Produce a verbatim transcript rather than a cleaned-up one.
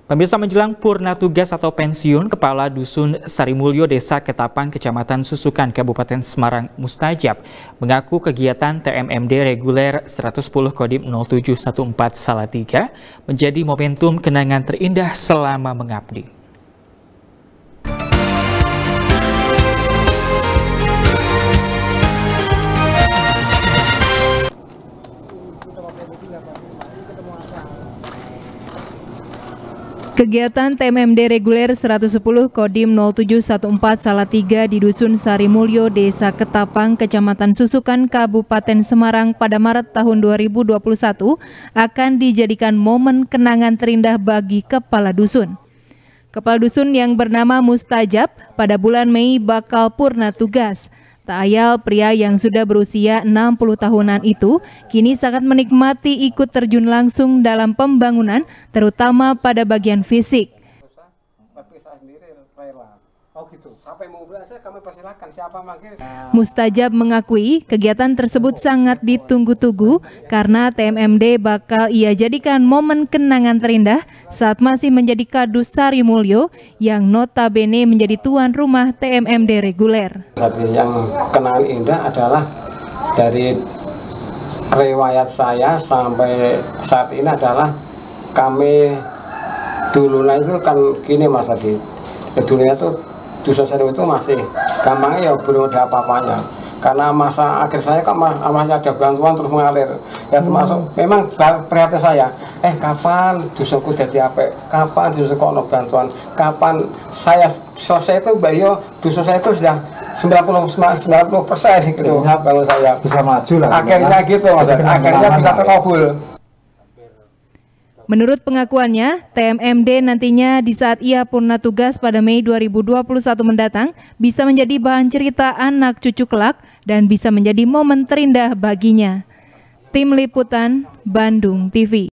Pemirsa, menjelang purna tugas atau pensiun, Kepala Dusun Sarimulyo, Desa Ketapang, Kecamatan Susukan, Kabupaten Semarang, Mustajab, mengaku kegiatan T M M D reguler seratus sepuluh Kodim nol tujuh satu empat Salatiga menjadi momentum kenangan terindah selama mengabdi. Kegiatan T M M D reguler seratus sepuluh Kodim nol tujuh satu empat Salatiga di Dusun Sarimulyo, Desa Ketapang, Kecamatan Susukan, Kabupaten Semarang pada Maret tahun dua ribu dua puluh satu akan dijadikan momen kenangan terindah bagi Kepala Dusun. Kepala Dusun yang bernama Mustajab pada bulan Mei bakal purna tugas. Tak ayal pria yang sudah berusia enam puluh tahunan itu kini sangat menikmati ikut terjun langsung dalam pembangunan, terutama pada bagian fisik. Mustajab mengakui kegiatan tersebut sangat ditunggu-tunggu karena T M M D bakal ia jadikan momen kenangan terindah saat masih menjadi Kadus Sarimulyo yang notabene menjadi tuan rumah T M M D reguler. Yang kenangan indah adalah dari riwayat saya sampai saat ini adalah kami dulunya itu kan gini Mas Adi, dulunya tuh Dusun Sarimulyo itu masih gampangnya ya belum ada apa-apanya, karena masa akhir saya kan masih ada bantuan terus mengalir ya, termasuk hmm. memang prihatin saya, eh kapan dusunku jadi apa, kapan dusunku ono bantuan, kapan saya selesai itu Bayo, dusun saya itu sudah sembilan puluh persen gitu bangun saya bisa maju lah akhirnya kan? Gitu Mas, akhirnya bisa terkabul. Menurut pengakuannya, T M M D nantinya di saat ia purna tugas pada Mei dua ribu dua puluh satu mendatang bisa menjadi bahan cerita anak cucu kelak dan bisa menjadi momen terindah baginya. Tim Liputan, Bandung T V.